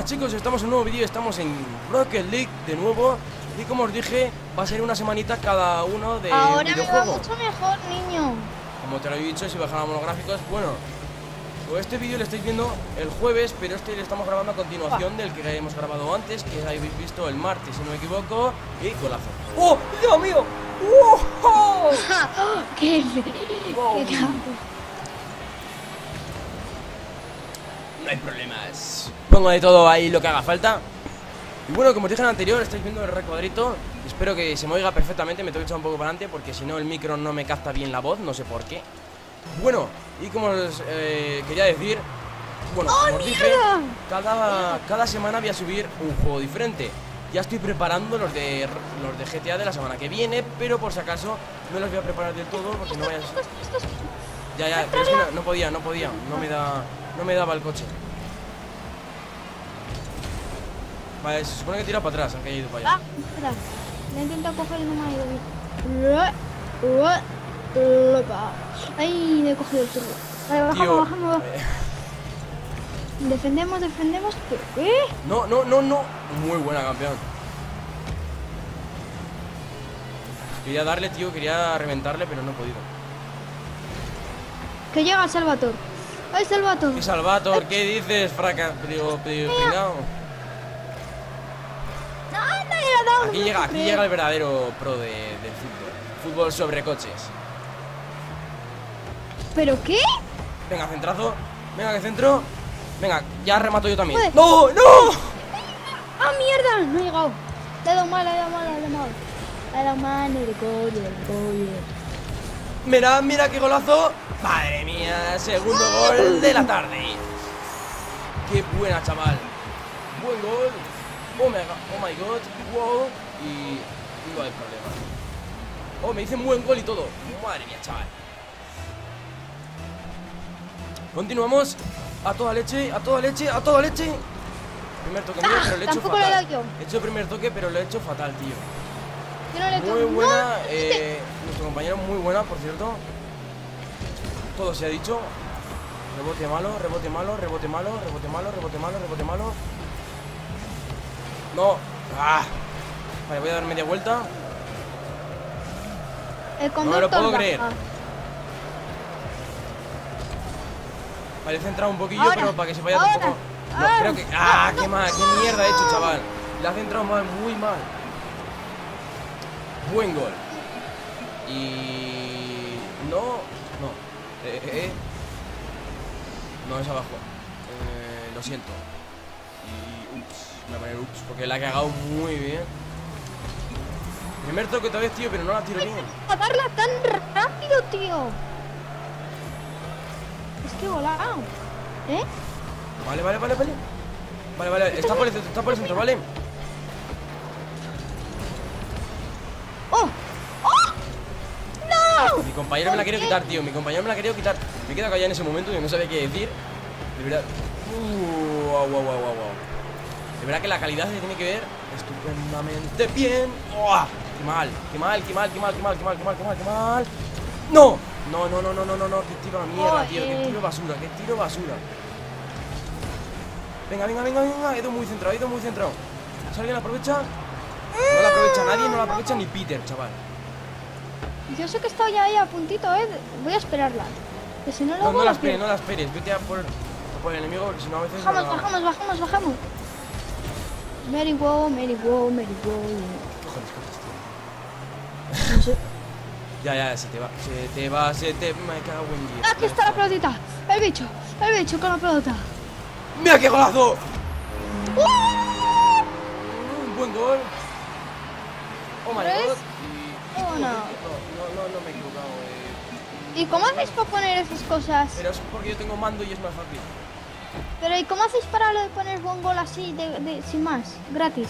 buenas chicos, estamos en un nuevo vídeo, estamos en Rocket League de nuevo. Y como os dije, va a ser una semanita cada uno de ahora videojuego. me va mucho mejor, niño. Como te lo he dicho, si bajáramos los gráficos, bueno, pues este vídeo lo estáis viendo el jueves, pero este lo estamos grabando a continuación del que hemos grabado antes, que habéis visto el martes, si no me equivoco. Y golazo. ¡Oh, Dios mío! ¡Oh! ¡Qué Wow. qué campo! No hay problemas. Pongo de todo ahí lo que haga falta. Y bueno, como os dije en el anterior, estáis viendo el recuadrito. Espero que se me oiga perfectamente. Me tengo que echar un poco para adelante porque si no el micro no me capta bien la voz, no sé por qué. Bueno, y como os quería decir, bueno, como os dije, cada semana voy a subir un juego diferente. Ya estoy preparando los de GTA de la semana que viene, pero por si acaso no los voy a preparar del todo porque no vaya a ser... Ya, pero es que no podía, no me daba el coche. Vale, se supone que tira para atrás, aunque haya ido para allá. Espera, le he intentado coger y no me ha ido bien. Ahí le he cogido el turbo. Vale, bajamos. Defendemos. ¿Qué? No. Muy buena, campeón. Quería darle, tío, quería reventarle, pero no he podido. Que llega el Salvatore. ¡Ay, Salvatore! ¿Qué Salvatore? ¿Qué dices, pringao? Aquí llega el verdadero pro del fútbol. Fútbol sobre coches. ¿Pero qué? Venga, centrazo. Venga, que centro. Venga, ya remato yo también. Joder. ¡No! ¡Ah, mierda! No he llegado. Le he dado mal. El gol. Mira qué golazo. Madre mía, segundo gol de la tarde. Qué buena, chaval. Buen gol. Oh my god. Wow. Y no hay problema. Oh, me dicen buen gol y todo. Madre mía, chaval. Continuamos. A toda leche. Primer toque mío, pero lo he hecho Tampoco le he fatal. dado yo. He hecho el primer toque, pero lo he hecho fatal, tío. Yo no le he Muy hecho- buena, ¡No! nuestro compañero muy buena, por cierto. Todo se ha dicho. Rebote malo. No. Vale, voy a dar media vuelta. El No me lo conductor puedo baja. creer. Vale, he centrado un poquillo, Ahora, pero para que se vaya un ahora, poco. No, ahora. creo que. Qué mal, qué mierda he hecho, chaval. Le ha centrado mal, muy mal. Buen gol. Y. No. No, es abajo. Lo siento. Y. Me voy a poner ups, porque la he cagado muy bien. Primer toque otra vez, tío, pero no la tiro bien. A darla tan rápido, tío. Es que volado. ¿Eh? Vale, está por el centro, ¿vale? ¡Oh! ¡No! Mi compañero me la quería quitar, tío. Me he quedado callado en ese momento y no sabía qué decir. De verdad. Wow. De verdad que la calidad se tiene que ver estupendamente bien. ¡Oh! Qué mal. ¡No! Qué tiro a mierda, tío. Qué tiro basura. Venga. He ido muy centrado. Si alguien la aprovecha. No la aprovecha nadie, no la aprovecha ni Peter, chaval. Yo sé que estoy ahí a puntito, Voy a esperarla. Que si no, luego No la la pierdo. esperes. Vete a por el enemigo, porque si no a veces. Bajamos. Mary wow. Cojones, tío. No sé. Ya, se te va. Me cago en 10. Aquí está la pelotita. El bicho con la pelota. ¡Mira qué golazo! Buen gol. Oh my ¿Ves? god. Oh, no. No me he equivocado. ¿Y cómo hacéis para poner esas cosas? Pero es porque yo tengo mando y es más fácil. Pero ¿y cómo hacéis para lo de poner buen gol así, sin más, gratis?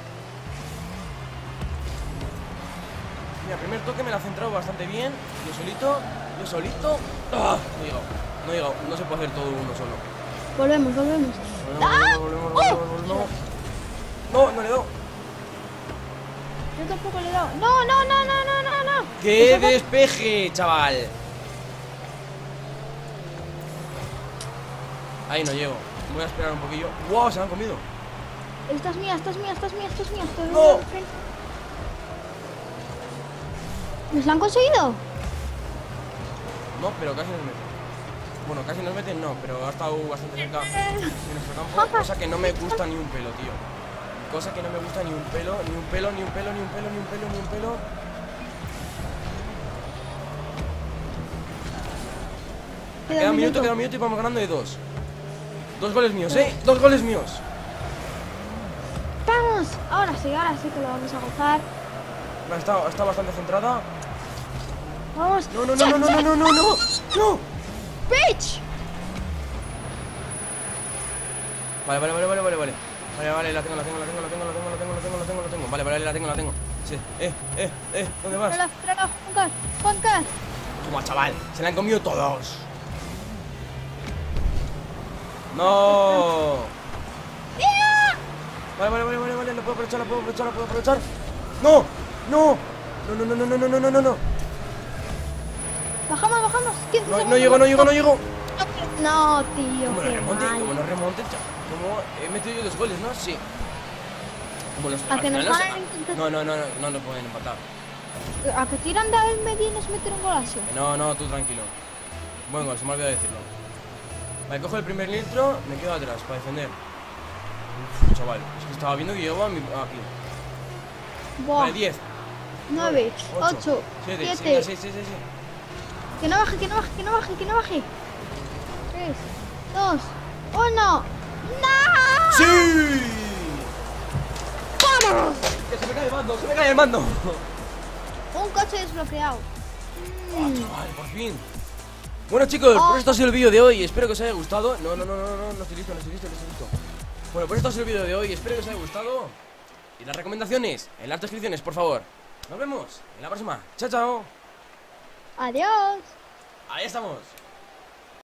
Mira, primer toque me la ha centrado bastante bien. Yo solito. ¡Ah! No he llegado. No se puede hacer todo uno solo. Volvemos. Volvemos. No le he dado. Yo tampoco le he dado. No. ¡Qué despeje, chaval! Ahí no llego. Voy a esperar un poquillo. ¡Wow! Se la han comido. Esta es mía, esta es mía, esta es mía, esta es mía. ¡No! ¿Nos la han conseguido? No, pero casi nos meten. Bueno, casi nos meten no, pero ha estado bastante cerca de nuestro campo. Cosa que no me gusta ni un pelo, tío. Cosa que no me gusta ni un pelo, ni un pelo, ni un pelo, ni un pelo, ni un pelo, ni un pelo. Queda un minuto y vamos ganando de 2. 2 goles míos, 2 goles míos. ¡Vamos! Ahora sí que lo vamos a gozar. Está bastante centrada. Vamos. No. ¡No! ¡Bitch! Vale, la tengo. Vale, la tengo. Sí, ¿dónde vas? Tráelo, Juancar. Toma, chaval, se la han comido todos. No. Vale, lo puedo aprovechar. No. Bajamos. No llego. No, tío. Como no Qué remonte, como he metido yo 2 goles, ¿no? Sí. Como los ¿A que nos van a intentar? No pueden empatar. ¿A que tiran de el medio y nos meten un golazo? No, tú tranquilo. Buen gol, se me ha olvidado decirlo. Vale, cojo el primer litro, me quedo atrás para defender. Uf, chaval, es que estaba viendo que llegaba aquí. Buah. Vale, 10, 9, 8, 7, 7. 6. Que no baje. 3, 2, 1. ¡No! ¡Sí! ¡Vamos! Que se me cae el mando. Un coche desbloqueado. Chaval, por fin. Bueno, chicos, pues esto ha sido el vídeo de hoy. Espero que os haya gustado. No estoy listo. Bueno, pues esto ha sido el vídeo de hoy. Espero que os haya gustado. Y las recomendaciones en las descripciones, por favor. Nos vemos en la próxima. Chao. Adiós. Ahí estamos.